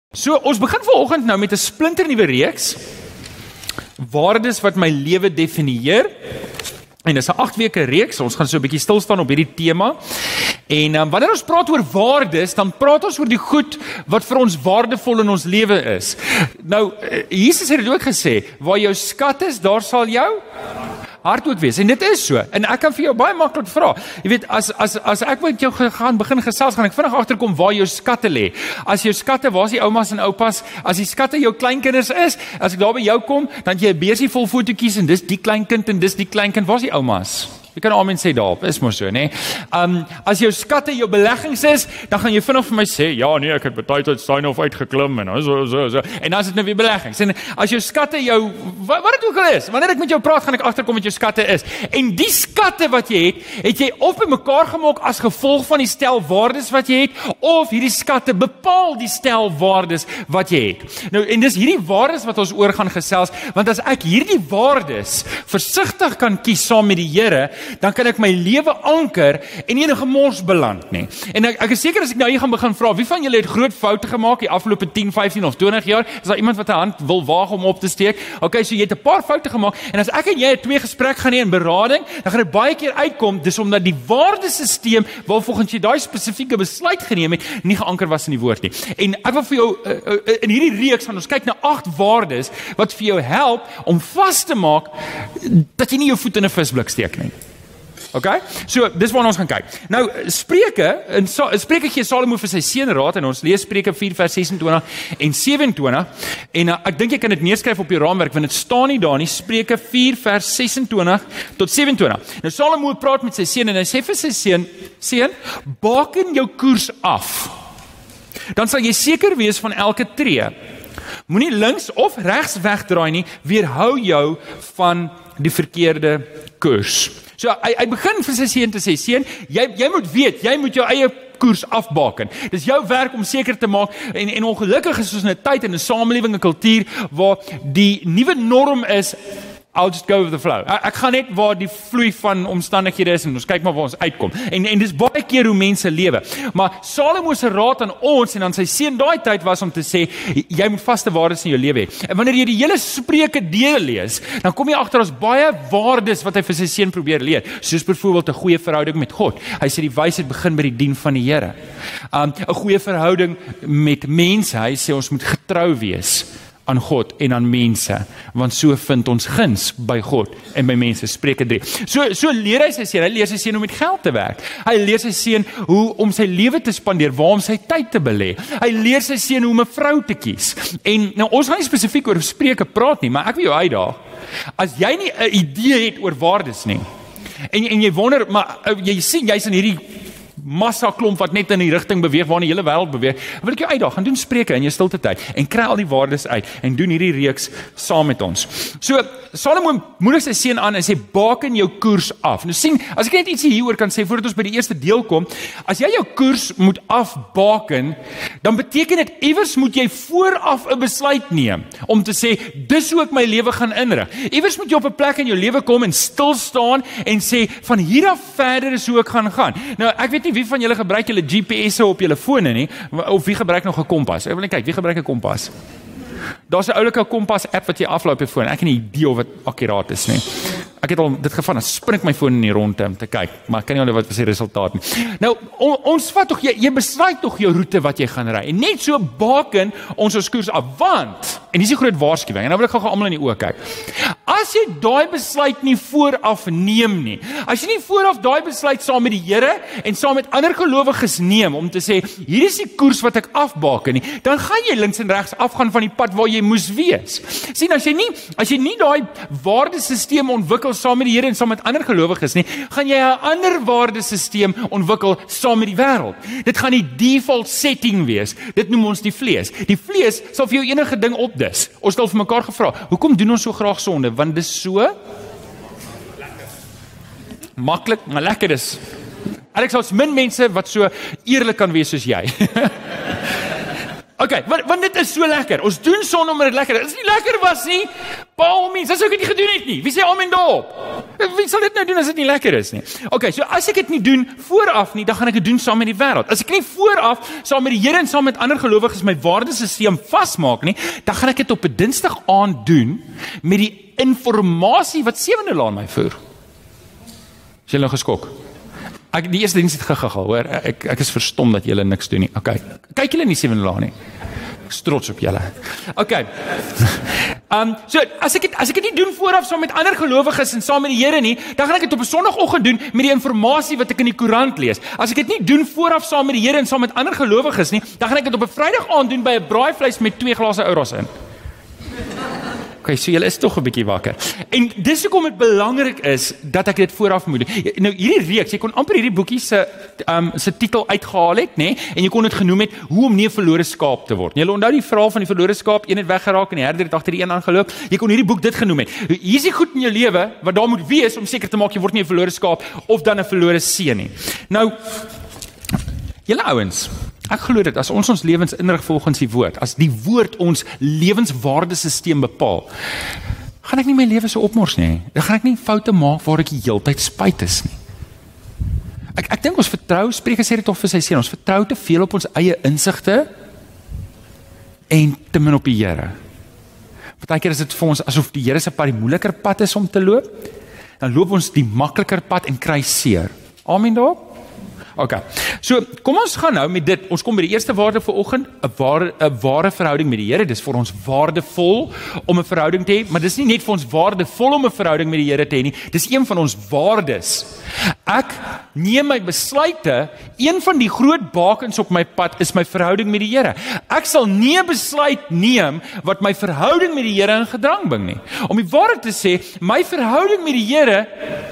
So, ons begin vanoggend nou met 'n splinternuwe reeks, waardes wat my lewe definieer, en dis 'n 8 weke reeks, ons gaan so 'n bietjie stil staan op hierdie tema, en wanneer ons praat oor waardes, dan praat ons oor die goed wat vir ons waardevol in ons lewe is. Nou, Jesus het dit ook gesê, waar jou skat is, daar sal jou hart ook wees, en dit is so, en ek kan vir jou baie maklik vra, jy weet, as ek met jou gaan begin gesels, gaan ek vinnig agterkom waar jou skatte lê. As jou skatte, waar is die oumas en oupas, as die skatte jou kleinkinders is, as ek daar by jou kom, dan het jy 'n beursie vol fotootjies, en dis die kleinkind, en dis die kleinkind, waar is die oumas? Jy kan amen sê daarop, is maar so, nee. As jou skatte jou beleggings is, dan gaan jy vinnig vir my sê, ja nee, ek het baie tyd Steinhof uitgeklim, en so, en dan is dit nou weer beleggings. En as jou skatte jou, wat dit ook al is, wanneer ek met jou praat, gaan ek agterkom wat jou skatte is. En die skatte wat jy het jy of bymekaar gemaak as gevolg van die stel waardes wat jy het, of hierdie skatte bepaal die stel waardes wat jy het. Nou, en dis hierdie waardes wat ons oor gaan gesels, want as ek hierdie waardes versigtig kan kies saam met die Here, dan kan ek my lewe anker en enige mors beland nie. En ek is seker as ek nou hier gaan begin vra, wie van julle het groot foute gemaak die afgelope 10, 15 of 20 jaar? Is daar iemand wat 'n hand wil waag om op te steek? Okay, so jy het 'n paar foute gemaak, en as ek en jy 'n 2 gesprek gaan hê in berading, dan gaan dit baie keer uitkom, dis omdat die waardesisteem waarvolgens jy daai spesifieke besluit geneem het, nie geanker was in die woord nie. En ek wil vir jou, in hierdie reeks gaan ons kyk na 8 waardes, wat vir jou help om vas te maak, dat jy nie jou voet in 'n visblik steek nie. Okay? So, dis waarna ons gaan kyk. Nou, Spreuke gee Salomo vir sy seun raad, en ons lees Spreuke 4 vers 26 en 27, en ek dink jy kan dit neerskryf op jou raamwerk, want dit staan nie daar nie, Spreuke 4 vers 26 tot 27. Nou, Salomo praat met sy seun, en hy sê vir sy seun, baken jou koers af, dan sal jy seker wees van elke tree. Moenie links of regs wegdraai nie, weerhou jou van die verkeerde koers. So, hy begin vir sy seun te sê, seun, jy moet weet, jy moet jou eie koers afbaken. Dis jou werk om seker te maak, en ongelukkig is ons in 'n tyd, in 'n samelewing, 'n kultuur, waar die nuwe norm is, I'll just go with the flow. Ek gaan net waar die vloei van omstandighede is, en ons kyk maar waar ons uitkom. En dis baie keer hoe mense lewe. Maar Salomo se raad aan ons, en aan sy seun daai tyd, was om te sê, jy moet vaste waardes in jou lewe hê. En wanneer jy die hele Spreuke deurlees, dan kom jy agter ons baie waardes wat hy vir sy seun probeer leer. Soos byvoorbeeld 'n goeie verhouding met God. Hy sê die wysheid begin by die dien van die Here. 'n Goeie verhouding met mense. Hy sê ons moet getrou wees aan God en aan mense, want so vind ons guns by God en by mense. Spreuke 3. So leer hy sy seun, hy leer sy seun hoe met geld te werk. Hy leer sy seun hoe om sy lewe te spandeer, waar om sy tyd te belê. Hy leer sy seun hoe om 'n vrou te kies. En nou, ons gaan nie spesifiek oor Spreuke praat nie, maar ek wil jou uitdaag. As jy nie 'n idee het oor waardes nie, en jy wonder, maar jy sien, jy's in hierdie massa klomp wat net in die rigting beweeg, waar die hele wêreld beweeg, wil ek jou uitdaag, gaan doen Spreuke in jou stilte tyd, en kry al die waardes uit, en doen hierdie reeks saam met ons. So, Salomo moedig sy seun aan, en sê, baken jou koers af. Nou sien, as ek net iets hieroor kan sê, voordat ons by die eerste deel kom, as jy jou koers moet afbaken, dan beteken dit, iewers moet jy vooraf 'n besluit neem, om te sê, dis hoe ek my lewe gaan inrig. Iewers moet jy op 'n plek in jou lewe kom, en stil staan, en sê, van hier af verder is hoe ek gaan. Nou, ek weet nie wie van julle gebruik julle GPS'e op julle fone nie, of wie gebruik nog 'n kompas? Ek wil net kyk, wie gebruik 'n kompas? Daar's 'n oulike kompas app wat jy aflaai op jou foon. Ek het nie idee of dit akkuraat is nie. Ek het al dit gevan, dan spring my foon in die rondte om te kyk, maar ek kan nie onthou wat was die resultaat nie. Nou, ons vat tog, jy besluit tog jou roete wat jy gaan ry, en net so baken ons koers af, want, en dis die groot waarskuwing, en nou wil ek gou almal in die oë kyk, as jy daai besluit nie vooraf neem nie, as jy nie vooraf daai besluit saam met die Here, en saam met ander gelowiges neem, om te sê, hier is die koers wat ek afbaken nie, dan gaan jy links en regs afgaan van die pad waar jy moes wees. Sien, as jy nie daai waardesisteem ontwikkel saam met die Here en saam met ander gelowiges nie, gaan jy 'n ander waardesisteem ontwikkel saam met die wêreld. Dit gaan die default setting wees. Dit noem ons die vlees. Die vlees sal vir jou enige ding opdis. Ons het al vir mekaar gevra, hoekom doen ons so graag sonde? Want dis so maklik, maar lekker is. Alex, ons min mense wat so eerlik kan wees soos jy. Okay, want dit is so lekker. Ons doen sonde omdat dit lekker is. As dit nie lekker was nie, by all means, as ek dit nie gedoen het nie, wie sê amen daarop? Wie sal dit nou doen as dit nie lekker is nie? Okay, so as ek dit nie doen vooraf nie, dan gaan ek dit doen saam met die wêreld. As ek nie vooraf saam met die Here en saam met ander gelowiges my waardesisteem vasmaak nie, dan gaan ek dit op 'n Dinsdag aand doen met die informasie wat Sewende Laan my voer. Is julle nou geskok? Die eerste diens het gegagal, hoor. Ek is verstom dat julle niks doen nie. Okay. Kyk julle nie Sewende Laan nie. Ek is trots op julle. Okay. So as ek dit nie doen vooraf saam met ander gelowiges en saam met die Here nie, dan gaan ek dit op 'n Sondagoggend doen met die informasie wat ek in die koerant lees. As ek dit nie doen vooraf saam met die Here en saam met ander gelowiges nie, dan gaan ek dit op 'n Vrydag aand doen by 'n braaivleis met 2 glase Ouros in. Okay, so julle is tog 'n bietjie wakker. En dis hoekom dit belangrik is dat ek dit vooraf moet doen. Nou hierdie reeks, jy kon amper hierdie boekie se titel uitgehaal het, nê? En jy kon dit genoem het hoe om nie 'n verlore skaap te word. Jy onthou die verhaal van die verlore skaap, een het weggeraak en die herder het agter die een aangeloop. Jy kon hierdie boek dit genoem het. Hier is die goed in jou lewe wat daar moet wees om seker te maak jy word nie 'n verlore skaap of dan 'n verlore seun nie. Nou julle ouens, ek glo dit, as ons lewens inrig volgens die woord, as die woord ons lewenswaardesisteem bepaal, gaan ek nie my lewe so opmors nie. Dan gaan ek nie foute maak waar ek die heeltyd spyt is nie. Ek dink ons vertrou, Spreuke sê dit tog vir sy seun, ons vertrou te veel op ons eie insigte en te min op die Here. Partykeer is dit vir ons asof die Here se pad die moeiliker pad is om te loop, dan loop ons die makliker pad en kry seer. Amen daarop? Okay. So, kom ons gaan nou met dit. Ons kom by die eerste waarde vir oggend, 'n ware verhouding met die Here. Dis vir ons waardevol om 'n verhouding te hê, maar dis nie net vir ons waardevol om 'n verhouding met die Here te hê nie. Dis een van ons waardes. Ek neem my besluite, een van die groot bakens op my pad is my verhouding met die Here. Ek sal nie 'n besluit neem wat my verhouding met die Here in gedrang bring nie. Om die waarheid te sê, my verhouding met die Here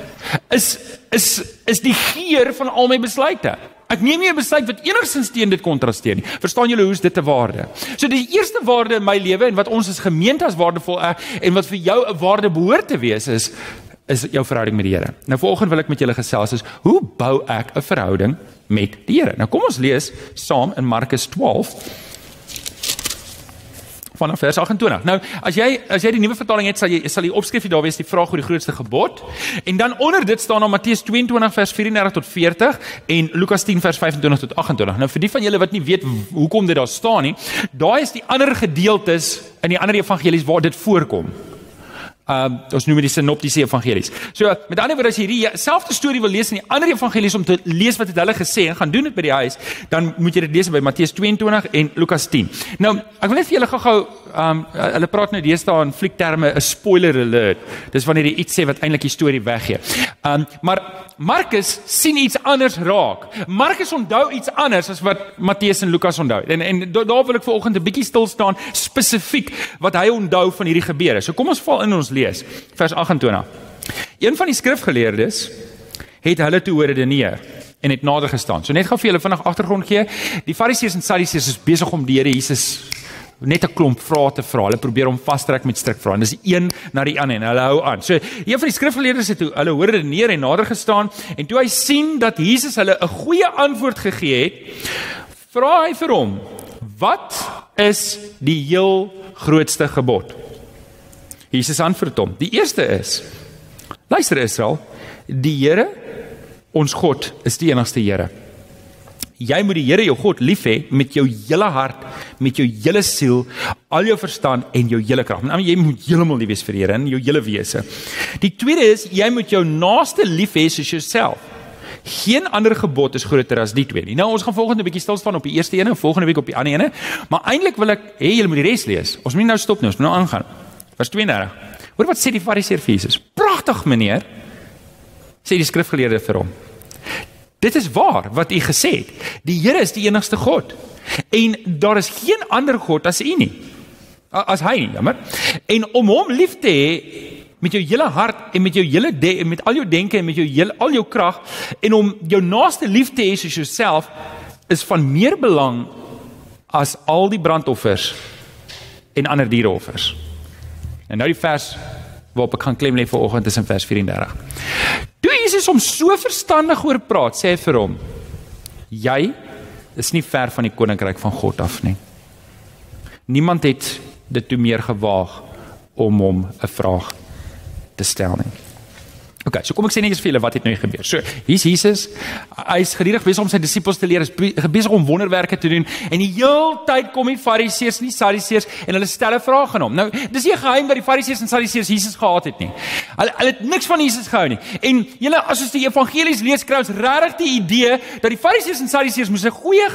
is die geer van al my besluite. Ek neem nie 'n besluit wat enigstens teen dit kontrasteer nie. Verstaan julle hoe is dit 'n waarde? So die eerste waarde in my lewe en wat ons as gemeente as waardevol en wat vir jou 'n waarde behoort te wees is jou verhouding met die Here. Nou vanoggend wil ek met julle gesels is hoe bou ek 'n verhouding met die Here? Nou kom ons lees saam in Markus 12 vanaf vers 28. Nou, as jy die nuwe vertaling het, sal jy opskrif daar wees die vraag oor die grootste gebod. En dan onder dit staan dan Matteus 22 vers 34 tot 40 en Lukas 10 vers 25 tot 28. Nou vir die van julle wat nie weet hoekom dit daar staan nie, daai is die ander gedeeltes in die ander evangelies waar dit voorkom. Ons noem die synoptiese evangelies. So, met ander woorde, as jy hierdie selfde storie wil lees in die ander evangelies om te lees wat het hulle gesê en gaan doen dit by die huis, dan moet jy dit lees by Matteus 22 en Lukas 10. Nou, ek wil net vir julle gou hulle praat nou deesdae in fliekterme 'n spoiler alert. Dis wanneer jy iets sê wat eintlik die storie weggee. Maar Markus sien iets anders raak. Markus onthou iets anders as wat Matteus en Lukas onthou. En daar wil ek vanoggend 'n bietjie stil staan spesifiek wat hy onthou van hierdie gebeure. So kom ons val in ons lees, vers 28. Een van die skrifgeleerdes het hulle toe redeneer en het nader gestaan. So net gou vir julle vinnig agtergrond gee. Die Fariseërs en Sadduseërs is besig om die Here Jesus net 'n klomp vrae te vra. Hulle probeer hom vastrek met strikvrae. En dis een na die ander en hulle hou aan. So een van die skrifgeleerdes het toe hulle hoor redeneer en nader gestaan en toe hy sien dat Jesus hulle 'n goeie antwoord gegee het, vra hy vir hom: "Wat is die heel grootste gebod?" Jesus antwoord hom: "Die eerste is: Luister Israel, die Here, ons God, is die enigste Here. Jy moet die Here jou God lief hê met jou hele hart, met jou hele siel, al jou verstand en jou hele krag. Jy moet heeltemal lief wees vir die Here in jou hele wese. Die tweede is, jy moet jou naaste lief hê soos jouself. Geen ander gebod is groter as die twee nie." Nou ons gaan volgende 'n bietjie stil staan op die eerste ene en volgende week op die ander ene, maar eintlik wil ek hê julle moet die res lees. Ons moet nie nou stop nie, ons moet nou aangaan. Vers 32. Hoor wat sê die Fariseer vir Jesus? "Pragtig meneer," sê die skrifgeleerde vir hom. "Dit is waar wat u gesê het. Die Here is die enigste God. En daar is geen ander God as u nie. As hy nie, jammer. En om hom lief te hê met jou hele hart en met jou hele met al jou denke en met jou al jou krag en om jou naaste lief te hê soos jouself is van meer belang as al die brandoffers en ander diereoffers." En nou die vers waarop ek gaan klem lê vanoggend is in vers 34. Toe Jesus hom so verstandig oor praat, sê hy vir hom: "Jy is nie ver van die koninkryk van God af nie." Niemand het dit toe meer gewaag om hom 'n vraag te stel nie. Okay, so kom ek sê net eens vir julle wat het nou gebeur. So, hier's Jesus, hy is gedurig besig om sy disippels te leer, hy is besig om wonderwerke te doen, en die hele tyd kom die Fariseërs en die Sadduseërs, en hulle stel 'n vraag aan hom. Nou, dis nie 'n geheim dat die Fariseërs en Sadduseërs Jesus gehaat het nie. Hulle het niks van Jesus gehou nie. En julle, as ons die evangelies lees, kry ons regtig die idee, dat die Fariseërs en Sadduseërs moes 'n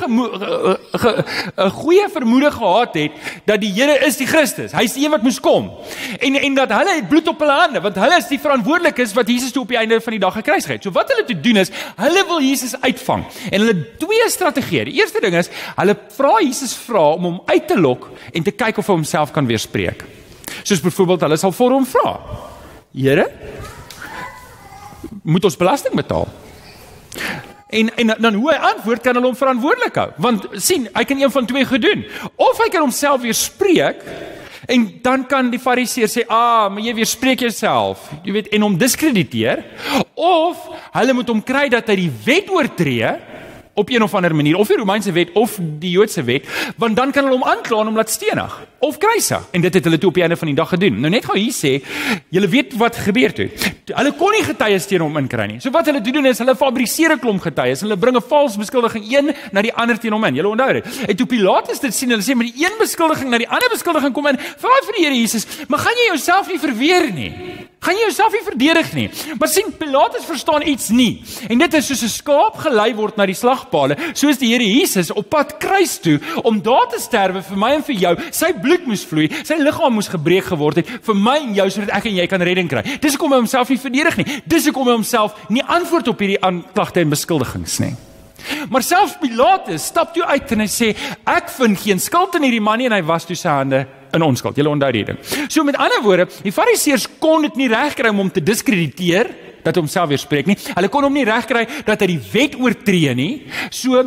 goeie vermoede gehad het, dat die Here is die Christus, hy is die een wat moes kom. En dat hulle het bloed op hulle hande, want hulle is die verantwoordelikes wat Jesus toe op die einde van die dag gekruisig het. So wat hulle te doen is, hulle wil Jesus uitvang. En hulle twee strategieë. Die eerste ding is, hulle vra Jesus om hom uit te lok en te kyk of hy homself kan weerspreek. Soos byvoorbeeld, hulle sal vir hom vra: Here, moet ons belasting betaal? En dan hoe hy antwoord, kan hulle hom verantwoordelik hou. Want sien, hy kan een van twee gedoen. Of hy kan homself weerspreek, en dan kan die Fariseërs sê, maar jy weerspreek jouself, jy weet, en hom diskrediteer, of hulle moet hom kry dat hy die wet oortree, op een of ander manier, of die Romeinse wet, of die Joodse wet, want dan kan hulle hom aankla en hom laat stenig, of kruisig, en dit het hulle toe op die einde van die dag gedoen. Nou net gou hier sê, julle weet wat gebeur toe. Hulle kon nie getuies teen hom inkry nie. So wat hulle doen is, hulle fabriseer 'n klomp getuies, hulle bring 'n vals beskuldiging een na die ander teen hom in. Julle onthou dit. En toe Pilatus dit sien, hulle sê, maar die een beskuldiging na die ander beskuldiging kom in, vra vir die Here Jesus, maar gaan jy jouself nie verweer nie? Gaan jy jouself nie verdedig nie? Maar sien, Pilatus verstaan iets nie. En dit is soos 'n skaap gelei word na die slagpale, soos die Here Jesus op pad kruis toe, om daar te sterwe vir my en vir jou. Sy bloed moes vloei, sy liggaam moes gebreek geword het, vir my en jou, sodat ek en jy kan redding kry. Dis hoekom hy homself nie verdedig nie. Dis hoekom hy homself nie antwoord op hierdie aanklagte en beskuldigings nie. Maar selfs Pilatus stap toe uit en hy sê, ek vind geen skuld in hierdie man nie, en hy was toe sy hande in onskuld. Julle onthou die ding. So met ander woorde, die Fariseërs kon dit nie regkry om hom te diskrediteer, dat hy homself weerspreek nie. Hulle kon hom nie regkry dat hy die wet oortree nie. So,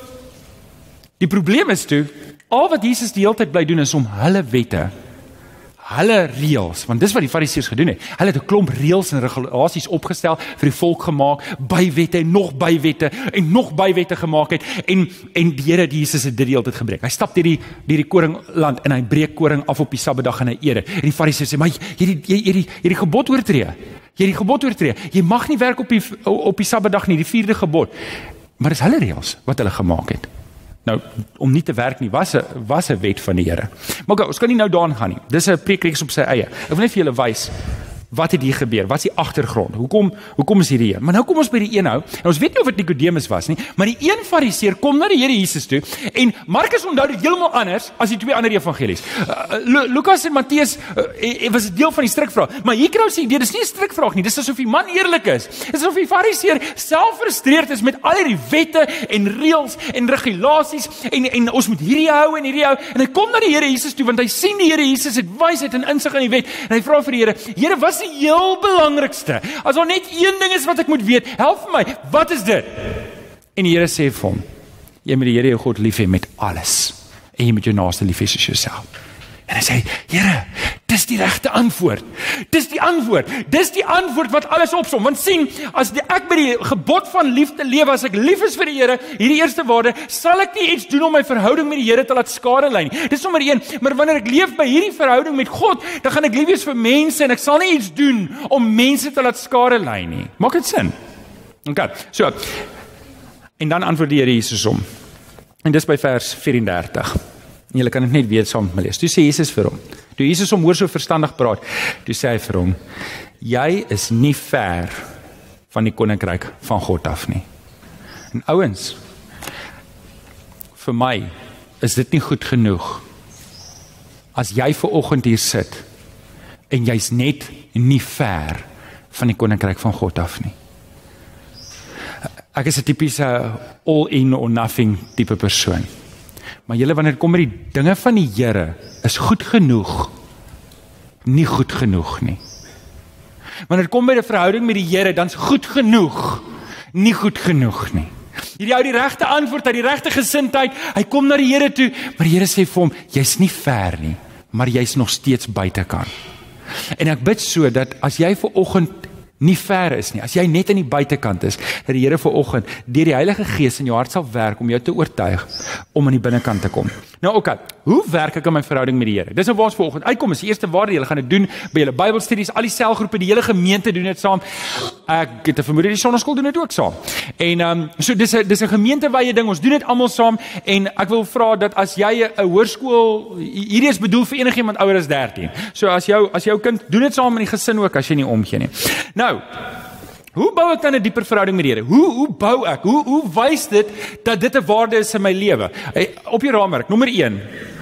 die probleem is toe, al wat Jesus die hele tyd bly doen is om hulle wette, hulle reëls, want dis wat die Fariseërs gedoen het. Hulle het 'n klomp reëls en regulasies opgestel vir die volk gemaak, bywette en nog bywette en nog bywette gemaak het, en die Here, die Jesus het dit die hele tyd gebreek. Hy stap deur die koringland en hy breek koring af op die Sabbatdag en hy eet dit. En die Fariseërs sê, maar jy die gebod oortree. Jy die gebod oortree. Jy mag nie werk op die Sabbatdag nie, die 4de gebod. Maar dis hulle reëls wat hulle gemaak het. Nou, om nie te werk nie, was 'n wet van die Here. Maar okay, ons kan nie nou daaraan gaan nie. Dis 'n preekreeks op sy eie. Ek wil net vir julle wys, wat het hier gebeur? Wat is die agtergrond? Hoekom is hierdie een? Maar nou kom ons by die een nou, en ons weet nie of dit Nikodemus was nie, maar die een Fariseer kom na die Here Jesus toe, en Markus onthou dit heeltemal anders as die twee ander evangelies. Lukas en Matteus was 'n deel van die strikvraag, maar hier kry ons die idee, dis nie 'n strikvraag nie, dis asof die man eerlik is. Dis asof die Fariseer self frustreerd is met al hierdie wette en reëls en regulasies, en ons moet hierdie hou en hierdie hou, en hy kom na die Here Jesus toe, want hy sien die Here Jesus het wysheid en insig in die wet, en hy vra vir die Here, Here, was die heel belangrikste, as daar net een ding is wat ek moet weet, help vir my, wat is dit? En die Here sê vir hom, jy moet die Here jou God lief hê met alles, en jy moet jou naaste lief hê soos jouself. En hy sê, Here, dis die regte antwoord, dis die antwoord wat alles opsom, want sien, as ek by die gebod van liefde lewe, as ek lief is vir die Here, hierdie eerste waarde, sal ek nie iets doen om my verhouding met die Here te laat skade lei nie. Dis nommer 1, maar wanneer ek leef by hierdie verhouding met God, dan gaan ek lief wees vir mense, en ek sal nie iets doen om mense te laat skade lei nie. Maak dit sin? Okay, so, en dan antwoord die Here Jesus om, en dis by vers 34, en julle kan dit net weet saam met my lees. Toe sê Jesus vir hom, toe Jesus hom hoor so verstandig praat, toe sê hy vir hom, jy is nie ver van die koninkryk van God af nie. En ouens, vir my is dit nie goed genoeg, as jy vanoggend hier sit, en jy's net nie ver van die koninkryk van God af nie. Ek is 'n tipiese all in or nothing tipe persoon. Maar julle, wanneer het kom met die dinge van die Here, is goed genoeg, nie goed genoeg nie. Wanneer het kom by die verhouding met die Here, dan is goed genoeg, nie goed genoeg nie. Hierdie ou die regte antwoord, hy die regte gesindheid, hy kom na die Here toe, maar die Here sê vir hom, jy's nie ver nie, maar jy's nog steeds buitekant. En ek bid so, dat as jy vanoggend nie ver is nie, as jy net aan die buitekant is, dat die Here vanoggend deur die Heilige Gees in jou hart sal werk om jou te oortuig om aan die binnekant te kom. Nou okay, hoe werk ek aan my verhouding met die Here? Dis nou waar ons vanoggend uitkom, is die eerste waarde, julle gaan dit doen by julle Bybelstudies, al die selgroepe, die hele gemeente doen dit saam. Ek het 'n vermoede die sonnaskool doen dit ook saam. En so dis 'n gemeentewye ding, ons doen dit almal saam, en ek wil vra dat as jy 'n hoërskool, hierdie is bedoel vir enigiemand ouer as 13. So as jou kind, doen dit saam in die gesin ook, as jy nie omgee nie. Nou, hoe bou ek dan 'n dieper verhouding met die Here? Hoe bou ek? Hoe wys dit dat dit 'n waarde is in my lewe? Op jou raamwerk, nommer 1.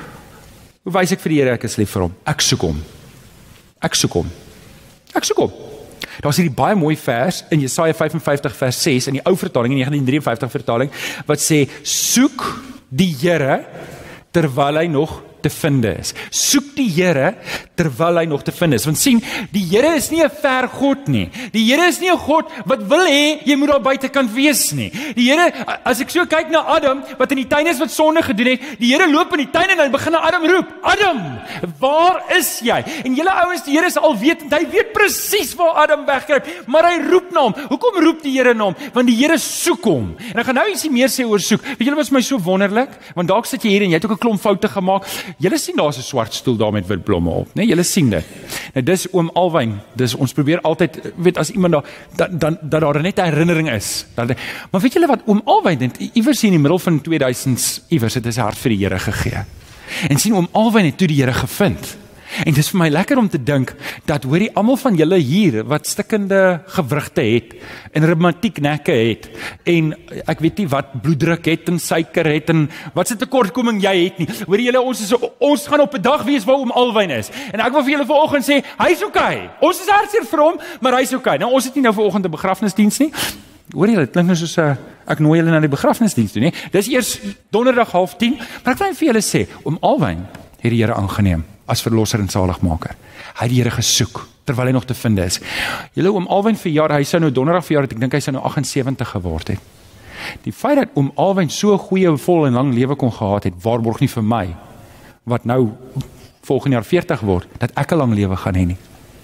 Hoe wys ek vir die Here ek is lief vir hom? Ek soek hom. Ek soek hom. Ek soek hom. Daar's hierdie baie mooi vers in Jesaja 55 vers 6 in die ou vertaling, in die 1953 vertaling, wat sê, soek die Here terwyl hy nog te vind is. Soek die Here terwyl hy nog te vind is. Want sien, die Here is nie 'n ver God nie. Die Here is nie 'n God wat wil hê jy moet daar buitekant wees nie. Die Here, as ek so kyk na Adam, wat in die tuin is wat sonde gedoen het, die Here loop in die tuin en hy begin na Adam roep, Adam, waar is jy? En julle ouens, die Here is alwetend, hy weet presies waar Adam wegkruip, maar hy roep na hom. Hoekom roep die Here na hom? Want die Here soek hom. En ek gaan nou ietsie meer sê oor soek. Weet julle wat vir my so wonderlik? Want dalk sit jy hier en jy het ook 'n klomp foute gemaak. Julle sien daar's 'n swart stoel daar met wit blomme op, né? Julle sien dit. Nou dis oom Alwyn. Dis ons probeer altyd, weet as iemand daar dat daar net 'n herinnering is. Maar weet julle wat oom Alwyn het iewers in die middel van 2000s iewers het hy sy hart vir die Here gegee. En sien oom Alwyn het toe die Here gevind. En dis vir my lekker om te dink dat hoorie almal van julle hier wat stikkende gewrigte het en reumatiek nekke het en ek weet nie wat bloeddruk het en suiker het en wat se tekortkoming jy het nie. Hoorie julle, ons gaan op 'n dag wees waar oom Alwyn is. En ek wil vir julle vanoggend sê, hy's okay. Ons is hartseer vir hom, maar hy's okay. Nou ons het nie nou vanoggend 'n begrafnisdiens nie. Hoor jy, dit klink nou soos ek nooi julle na die begrafnisdiens toe, nie? Dis eers donderdag 9:30, maar ek wil vir julle sê, oom Alwyn het die Here aangeneem as verlosser en saligmaker. Hy het die Here gesoek terwyl hy nog te vind is. Julle oom Alwyn verjaar, hy sou nou donderdag verjaar het, ek dink hy sou nou 78 geword het. Die feit dat oom Alwyn so 'n goeie, vol en lang lewe kon gehad het, waarborg nie vir my wat nou volgende jaar 40 word, dat ek 'n lang lewe gaan hê nie.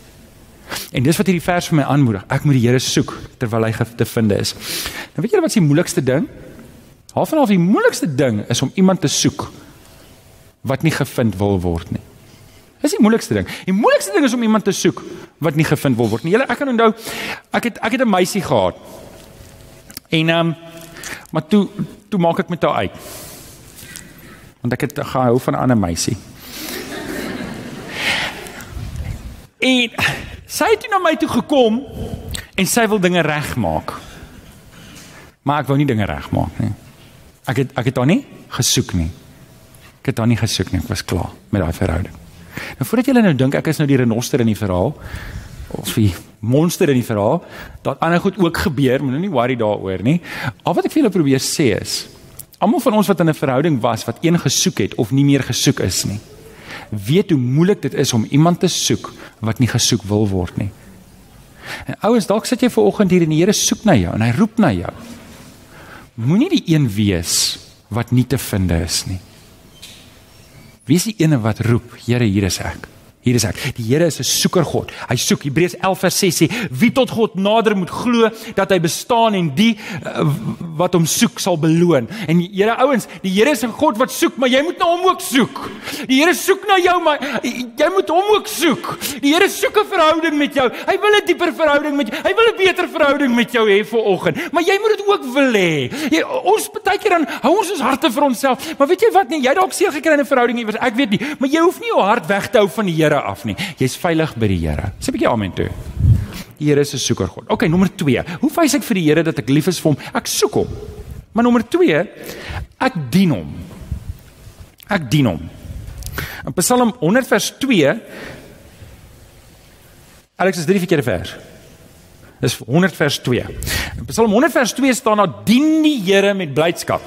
En dis wat hierdie vers vir my aanmoedig. Ek moet die Here soek terwyl hy te vind is. Nou weet julle wat is die moeilikste ding? Half en half die moeilikste ding is om iemand te soek wat nie gevind wil word nie. Dis die moeilikste ding. Die moeilikste ding is om iemand te soek wat nie gevind wil word nie. Julle, ek kan onthou, ek het 'n meisie gehad. En maar toe maak ek met haar uit. Want ek het gehou van 'n ander meisie. En sy het toe na my toe gekom en sy wil dinge regmaak. Maar ek wou nie dinge regmaak nie. Ek het haar nie gesoek nie. Ek het haar nie gesoek nie. Ek was klaar met daai verhouding. Nou voordat julle nou dink ek is nou die renoster in die verhaal of die monster in die verhaal, dat ander goed ook gebeur, moet nou nie worry daaroor nie. Al wat ek vir julle probeer sê is, almal van ons wat in 'n verhouding was wat een gesoek het of nie meer gesoek is nie, weet hoe moeilik dit is om iemand te soek wat nie gesoek wil word nie. En ouens, dalk sit jy vanoggend hier en die Here soek na jou en hy roep na jou. Moenie die een wees wat nie te vind is nie. Wees die ene wat roep, Here, hier is ek. Hier is ek. Die Here is 'n soeker God. Hy soek. Hebreërs 11 vers 6 sê, wie tot God nader moet glo dat hy bestaan en die wat hom soek sal beloon. En julle ouens, die Here is 'n God wat soek, maar jy moet na hom ook soek. Die Here soek na jou, maar jy moet hom ook soek. Die Here soek 'n verhouding met jou. Hy wil 'n dieper verhouding met jou. Hy wil 'n beter verhouding met jou hê vanoggend. Maar jy moet dit ook wil hê. Ons partykeer dan hou ons harte vir onsself. Maar weet jy wat nie? Jy dalk seer gekry in 'n verhouding iewers. Ek weet nie, maar jy hoef nie jou hart weg te hou van die Here af nie. Jy's veilig by die Here. Sê 'n bietjie amen toe. Die Here is 'n soeker God. Okay, nommer 2. Hoe wys ek vir die Here dat ek lief is vir hom? Ek soek hom. Maar nommer 2, ek dien hom. Ek dien hom. In Psalm 100 vers 2, Alex, is dit die verkeerde vers? Dis 100 vers 2. In Psalm 100 vers 2 staan daar, dien die Here met blydskap.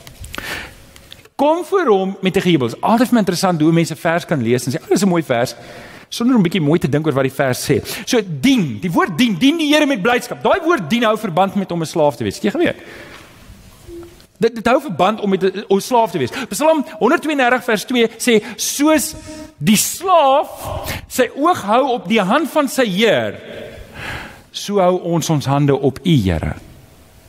Kom voor hom met 'n gejubel. Altyd vir my interessant hoe mense vers kan lees en sê, dis 'n mooi vers, sonder om 'n bietjie mooi te dink oor wat die vers sê. So dien, die woord dien die Here met blydskap. Daai woord dien hou verband met om 'n slaaf te wees. Het jy geweet? Dit hou verband om met 'n slaaf te wees. Psalm 132 vers 2 sê, soos die slaaf sy oog hou op die hand van sy Heer, so hou ons hande op U, Here.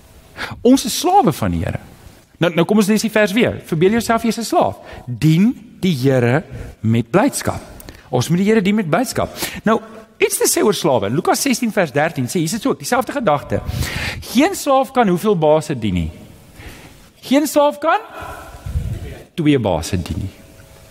Ons is slawe van die Here. Nou kom ons lees die vers weer. Verbeel jouself, jy is 'n slaaf. Dien die Here met blydskap. Ons moet die Here dien met blydskap. Nou, iets te sê oor slawe. Lukas 16 vers 13 sê, hier is ook, dieselfde gedagte. Geen slaaf kan hoeveel baase dien nie. Geen slaaf kan 2 baase dien nie.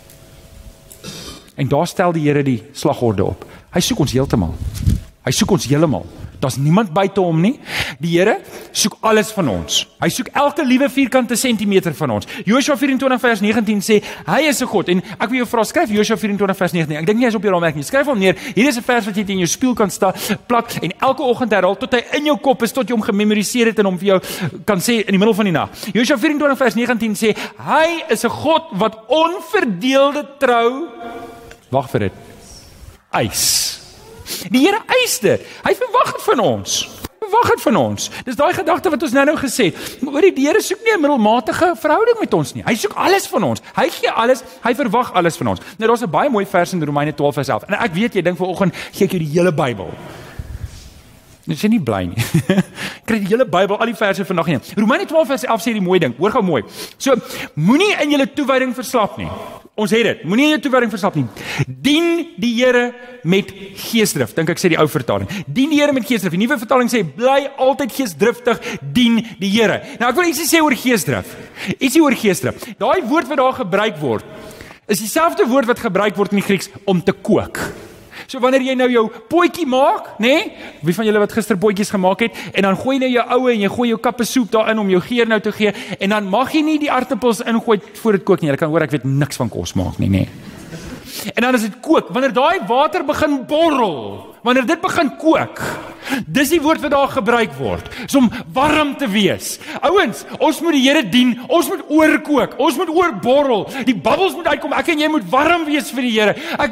En daar stel die Here die slagorde op. Hy soek ons heeltemal. Hy soek ons heeltemal. Daar's niemand buite hom nie. Die Here soek alles van ons. Hy soek elke liewe vierkante sentimeter van ons. Josua 24 vers 19 sê, hy is 'n God. En ek wil jou vra, skryf Josua 24 vers 19. Ek dink nie hy is op jou raamwerk nie. Skryf hom neer. Hier is 'n vers wat jy in jou spieël kan plak en elke oggend herhaal tot hy in jou kop is, tot jy hom gememoriseer het en hom vir jou kan sê in die middel van die nag. Josua 24 vers 19 sê, hy is 'n God wat onverdeelde trou, wag vir dit, eis. Die Here eis dit. Hy verwag dit van ons. Verwag dit van ons. Dis daai gedagte wat ons nou gesê het. Maar die Here soek nie 'n middelmatige verhouding met ons nie. Hy soek alles van ons. Hy gee alles, hy verwag alles van ons. Nou daar's 'n baie mooi vers in Romeine 12 vers 11. En ek weet jy dink vanoggend gee ek jou die hele Bybel. Jy is nie bly nie. Kry die hele Bybel, al die verse vandag nie. Romeine 12 vers 11 sê die mooi ding. Hoor gou mooi. So, moenie in julle toewyding verslap nie. Ons het dit. Moenie in jou toewyding verslap nie. Dien die Here met geesdrif. Dink ek sê die ou vertaling. Dien die Here met geesdrif. Die nuwe vertaling sê bly altyd geesdriftig, dien die Here. Nou ek wil ietsie sê oor geesdrif. Ietsie oor geesdrif. Daai woord wat daar gebruik word, is dieselfde woord wat gebruik word in die Grieks om te kook. So wanneer jy nou jou potjie maak, nê? Wie van julle wat gister potjies gemaak het, en dan gooi jy nou jou oue en jy gooi jou kappe soep daarin om jou geur nou te gee, en dan mag jy nie die aardappels ingooi voor dit kook nie. Jy kan hoor ek weet niks van kos maak nie, nê. En dan as dit kook, wanneer daai water begin borrel, wanneer dit begin kook, dis die woord wat daar gebruik word, is om warm te wees. Ouens, ons moet die Here dien, ons moet oorkook, ons moet oorborrel, die bubbels moet uitkom, ek en jy moet warm wees vir die Here.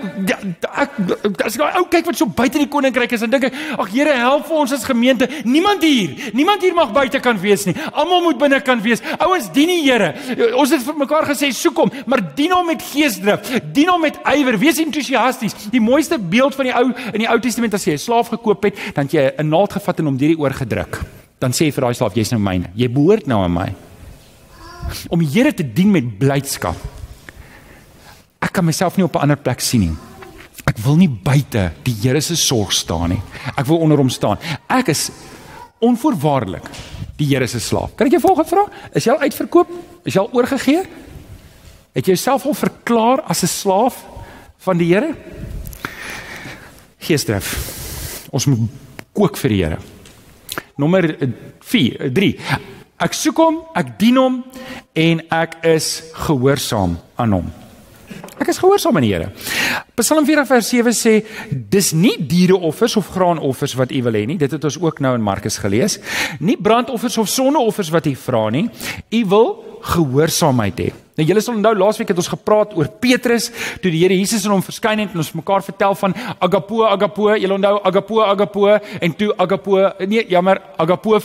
As ek ou kyk wat so buite die koninkryk is, dan dink ek, ag Here, help vir ons as gemeente, niemand hier mag buite kan wees nie, almal moet binne kan wees. Ouens, dien die Here. Ons het vir mekaar gesê, soek hom, maar dien hom met geesdrif, dien hom met ywer, wees entoesiasties. Die mooiste beeld van in die Ou Testament, as jy 'n slaaf gekoop het, dan het jy 'n naald gevat en hom deur die oor gedruk. Dan sê jy vir daai slaaf, jy's nou myne. Jy behoort nou aan my. Om die Here te dien met blydskap. Ek kan myself nie op 'n ander plek sien nie. Ek wil nie buite die Here se sorg staan nie. Ek wil onder hom staan. Ek is onvoorwaardelik die Here se slaaf. Kan ek jou volgende vra? Is jy al uitverkoop? Is jy al oorgegee? Het jy jouself al verklaar as 'n slaaf van die Here? Geesdrif. Ons moet kook vir die Here. Nommer 3. Ek soek hom, ek dien hom en ek is gehoorsaam aan hom. Ek is gehoorsaam aan die Here. Psalm 40 vers 7 sê, dis nie diereoffers of graanoffers wat u wil hê nie. Dit het ons ook nou in Markus gelees. Nie brandoffers of sondeoffers wat u vra nie. U wil gehoorsaamheid hê. Nou julle sal onthou, laasweek het ons gepraat oor Petrus, toe die Here Jesus aan hom verskyn het en ons mekaar vertel van agapo, julle onthou agapo, en toe agapo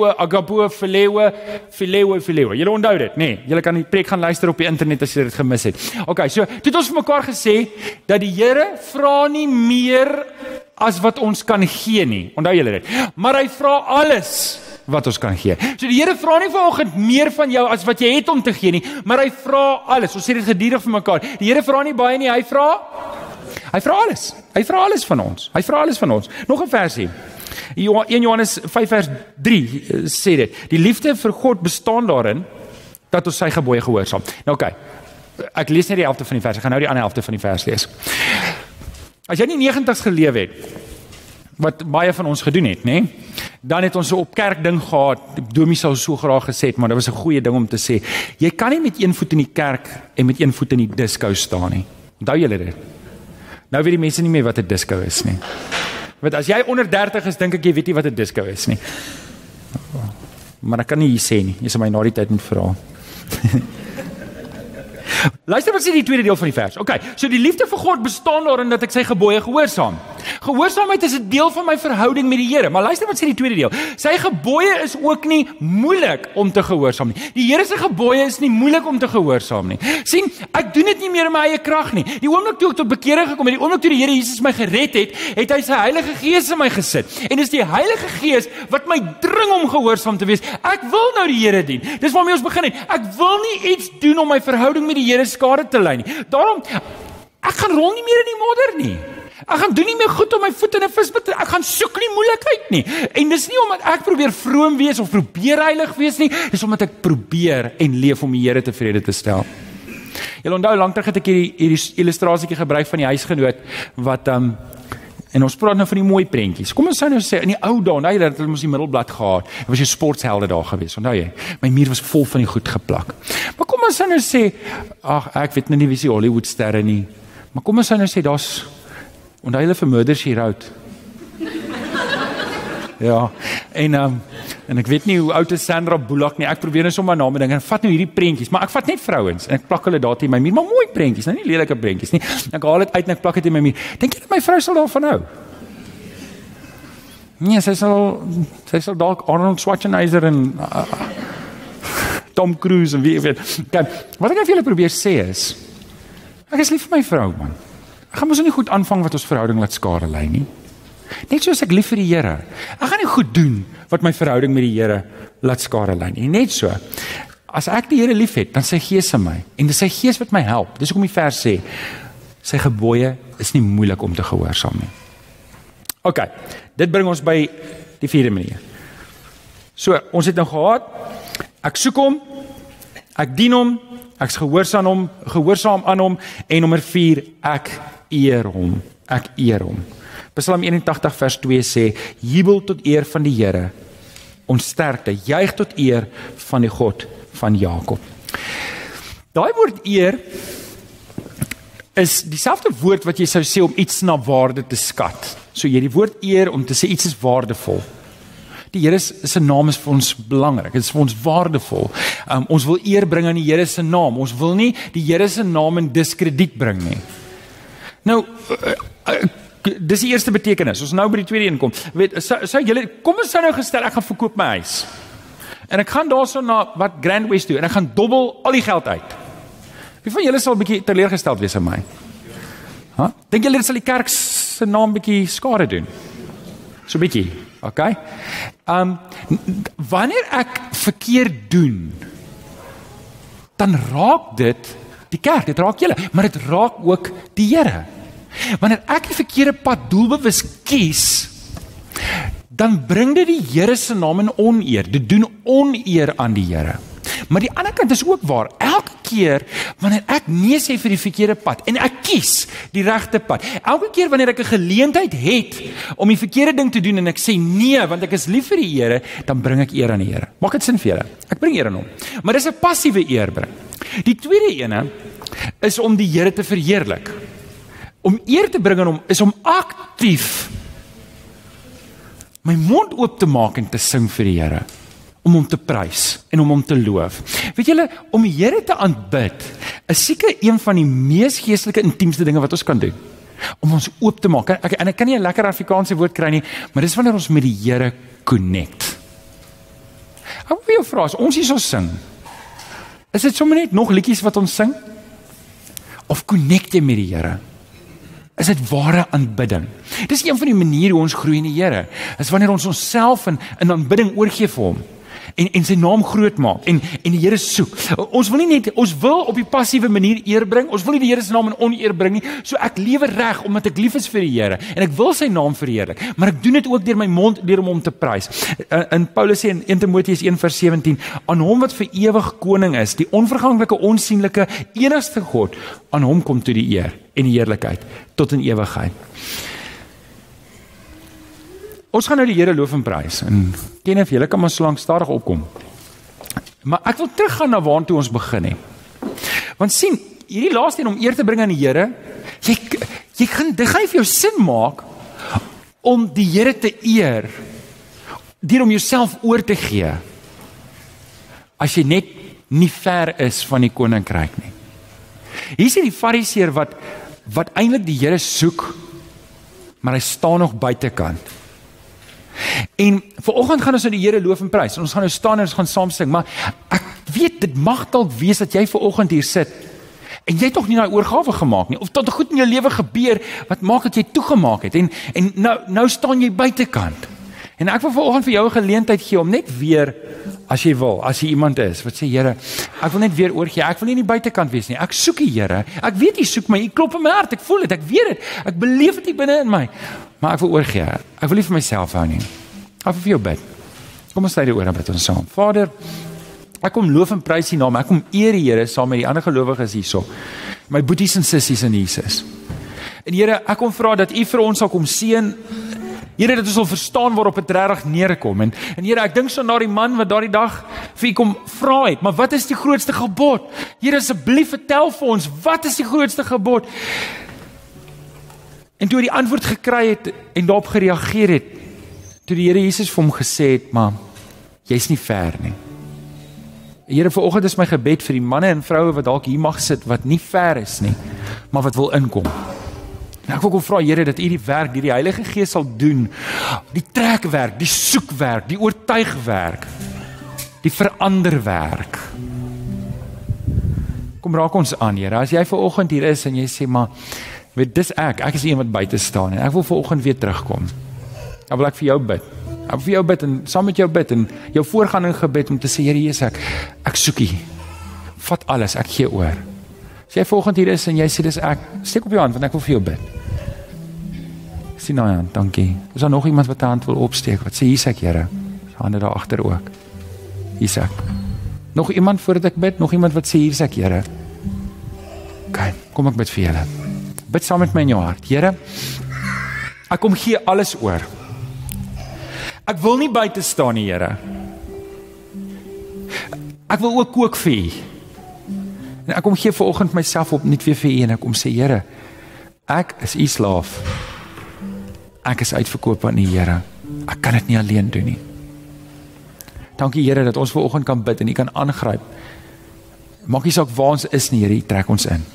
phileo. Julle onthou dit, nee, julle kan die preek gaan luister op die internet as jy dit gemis het. Okay, so, toe het ons vir mekaar gesê, dat die Here vra nie meer as wat ons kan gee nie, onthou julle dit, maar hy vra alles wat ons kan gee. So die Here vra nie vanoggend meer van jou as wat jy het om te gee nie, maar hy vra alles. Ons sê dit gedurig vir mekaar. Die Here vra nie baie nie, hy vra alles. Hy vra alles van ons. Hy vra alles van ons. Nog 'n versie. 1 Johannes 5 vers 3 sê dit. Die liefde vir God bestaan daarin dat ons sy gebooie gehoorsaam. Nou okay. Ek lees net die helfte van die vers. Ek gaan nou die ander helfte van die vers lees. As jy nie 90's geleef het, wat baie van ons gedoen het, nê? Dan het ons so op kerk ding gehad, die dominee sou so graag gesê het, maar dit was 'n goeie ding om te sê. Jy kan nie met een voet in die kerk en met een voet in die disco staan nie. Onthou julle dit? Nou weet die mense nie meer wat 'n disco is nie. Want as jy onder 30 is, dink ek jy weet nie wat 'n disco is nie. Maar ek kan nie hier sê nie. Jy sal my na die tyd moet vra. Luister wat sê die tweede deel van die vers. Okay, so die liefde vir God bestaan daarin dat ek sy gebooie gehoorsaam. Gehoorsaamheid is 'n deel van my verhouding met die Here. Maar luister wat sê die tweede deel. Sy gebooie is ook nie moeilik om te gehoorsaam nie. Die Here se gebooie is nie moeilik om te gehoorsaam nie. Sien, ek doen dit nie meer in my eie krag nie. Die oomblik toe ek tot bekering gekom het, die oomblik toe die Here Jesus my gered het, het hy sy Heilige Gees in my gesit. En dis die Heilige Gees wat my dring om gehoorsaam te wees. Ek wil nou die Here dien. Dis waarmee ons begin het. Ek wil nie iets doen om my verhouding met die Here skade te lei nie. Daarom, ek gaan rol nie meer in die modder nie. Ek gaan doen nie meer goed om my voet in 'n visbit. Ek gaan soek nie moeilikheid nie. En dis nie omdat ek probeer vroom wees of probeer heilig wees nie. Dis omdat ek probeer en leef om die Here tevrede te stel. Julle onthou lank terug het ek hierdie illustrasietjie gebruik van die huisgenoot wat en ons praat nou van die mooi prentjies. Kom ons sou nou sê in die ou dae, nou dat hulle mos die middelblad gehad. Dit was jou sportshelde daar gewees. Onthou jy? My muur was vol van die goed geplak. Maar kom ons sou nou sê, ag ek weet nou nie wie se Hollywood sterre nie. Maar kom ons sou nou sê daar's onthou hulle vir Murder She Wrote. Ja, en ek weet nie hoe oud is Sandra Bullock nie, ek probeer nou sommer name dink, en vat nou hierdie prentjies, maar ek vat net vrouens, en ek plak hulle daar teen my muur, maar mooi prentjies, nou nie lelike prentjies nie, ek haal dit uit en ek plak dit in my muur, dink jy dat my vrou sal daarvan hou? Nee, sy sal dalk Arnold Schwarzenegger en Tom Cruise en wie weet, kijk, wat ek vir julle probeer sê is, ek is lief vir my vrou, man. Ek gaan mos nie goed aanvang wat ons verhouding laat skade lei nie. Net soos ek lief vir die Here. Ek gaan nie goed doen wat my verhouding met die Here laat skade lei nie. Net so. As ek die Here lief het, dan sy Gees in my. En dis sy Gees wat my help. Dis hoekom die vers sê, sy gebooie is nie moeilik om te gehoorsaam nie. OK, dit bring ons by die vierde manier. So, ons het nou gehad, ek soek hom, ek dien hom, ek is gehoorsaam aan hom, en nommer 4, ek eer hom. Ek eer hom. Psalm 81 vers 2 sê, jubel tot eer van die Here, ons sterkte, juig tot eer van die God van Jakob. Daai woord eer is dieselfde woord wat jy sou sê om iets na waarde te skat. So jy die woord eer om te sê iets is waardevol. Die Here se naam is vir ons belangrik, dit is vir ons waardevol. Ons wil eer bring aan die Here se naam, ons wil nie die Here se naam in diskrediet bring nie. Nou, dis die eerste betekenis, ons nou by die tweede een kom. Kom ons sou nou gestel, ek gaan verkoop my huis. En ek gaan daarso na wat Grand West toe, en ek gaan dobbel al die geld uit. Wie van julle sal 'n bietjie teleurgesteld wees aan my? Dink julle dit sal die kerk se naam bietjie skade doen? So bietjie, okay? Wanneer ek verkeerd doen, dan raak dit die kerk, dit raak julle, maar dit raak ook die Here. Wanneer ek die verkeerde pad doelbewus kies, dan bring dit die Here se naam in oneer. Dit doen oneer aan die Here. Maar die ander kant is ook waar. Elke keer wanneer ek nee sê vir die verkeerde pad en ek kies die regte pad. Elke keer wanneer ek 'n geleentheid het om die verkeerde ding te doen en ek sê nee want ek is lief vir die Here, dan bring ek eer aan die Here. Maak dit sin vir julle? Ek bring eer aan hom. Maar dis 'n passiewe eer bring. Die tweede ene is om die Here te verheerlik. Om eer te bring aan hom is om aktief my mond oop te maak en te sing vir die Here. Om hom te prys en om hom te loof. Weet julle, om die Here te aanbid is seker een van die mees geestelike intiemste dinge wat ons kan doen. Om ons oop te maak. En ek kan nie 'n lekker Afrikaanse woord kry nie, maar dis wanneer ons met die Here connect. Ek wil vir jou vra, as ons hierso sing, is dit sommer net nog liedjies wat ons sing? Of connect jy met die Here? Is dit ware aanbidding? Dis een van die maniere hoe ons groei in die Here. Is wanneer ons onsself in aanbidding oorgee vir hom. En sy naam groot maak en die Here soek. Ons wil op die passiewe manier eer bring. Ons wil nie die Here se naam in oneer bring nie. So ek lewe reg omdat ek lief is vir die Here en ek wil sy naam verheerlik. Maar ek doen dit ook deur my mond deur om hom te prys. In Paulus sê in 1 Timoteus 1:17, aan hom wat vir ewig koning is, die onverganklike, onsienlike, enigste God, aan hom kom toe die eer en die heerlikheid tot in ewigheid. Ons gaan nou die Here loof en prys, en Kenneth, julle kan maar so lank stadig opkom. Maar ek wil teruggaan na waartoe ons begin het. Want sien, hierdie laaste een om eer te bring aan die Here, dit gaan vir jou sin maak, om die Here te eer, deur om jouself oor te gee, as jy net nie ver is van die koninkryk nie. Hier sê die Fariseer wat eintlik die Here soek, maar hy staan nog buitekant. En vanoggend gaan ons nou die Here loof en prys. Ons gaan nou staan en ons gaan saam sing, maar ek weet, dit mag dalk wees dat jy vanoggend hier sit, en jy het toch nie daai oorgawe gemaak nie, of tot goed in jou lewe gebeur, wat maak dat jy toegemaak het, en nou staan jy buitekant. En ek wil vanoggend vir jou 'n geleentheid gee om net weer, as jy wil, as jy iemand is, wat sê, Here, ek wil net weer oorgee, ek wil nie in die buitekant wees nie, ek soek die Here, ek weet jy soek my, jy klop in my hart, ek voel dit, ek weet dit, ek beleef dit binne in my, maar ek wil oorgee, ek wil nie vir myself hou nie. Ek wil vir jou bid. Kom ons sluit die oor en bid ons saam. Vader, ek kom loof en prys die naam, ek kom eer die Here saam met die ander gelowiges hierso, my boeties en sissies in Jesus. En Here, ek kom vra dat U vir ons sal kom seën, Here, dat ons sal verstaan waarop dit regtig neerkom. En Here, ek dink so na die man wat daardie dag vir U kom vra het, maar wat is die grootste gebod? Here, asseblief vertel vir ons, wat is die grootste gebod? En toe hy die antwoord gekry het en daarop gereageer het, toe die Here Jesus vir hom gesê het, maar jy's nie ver nie. Here, vanoggend is my gebed vir die manne en vroue wat dalk hier mag sit, wat nie ver is nie, maar wat wil inkom. En ek wil kom vra, Here, dat U die werk, die Heilige Gees sal doen, die trekwerk, die soekwerk, die oortuigwerk, die veranderwerk. Kom raak ons aan, Here, as jy vanoggend hier is en jy sê, maar, weet, dis ek is een wat buite staan, en ek wil vanoggend weer terugkom. Dan wil ek vir jou bid. Ek wil vir jou bid en saam met jou bid en jou voorgaan in gebed om te sê, Here Jesus, ek soek U. Vat alles, ek gee oor. As jy vanoggend hier is en jy sê dis ek, steek op jou hand want ek wil vir jou bid. Ek sien nou hand, dankie. Is daar nog iemand wat 'n hand wil opsteek? Wat sê hier is ek, Here? Hande daar agter ook. Hier is ek. Nog iemand voordat ek bid? Nog iemand wat sê hier is ek, Here? Okay, kom ek bid vir julle. Bid saam met my in jou hart. Here, ek kom gee alles oor. Ek wil nie buite staan nie, Here. Ek wil ook kook vir U. En ek kom gee vanoggend myself op net weer vir U en ek kom sê, Here, ek is U slaaf. Ek is uitverkoop aan U, Here. Ek kan dit nie alleen doen nie. Dankie, Here, dat ons vanoggend kan bid en U kan aangryp. Maak nie saak waar ons is nie, Here, U trek ons in.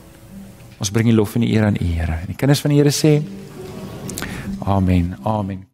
Ons bring die lof en die eer aan U, Here. En die kinders van die Here sê, Amen, amen.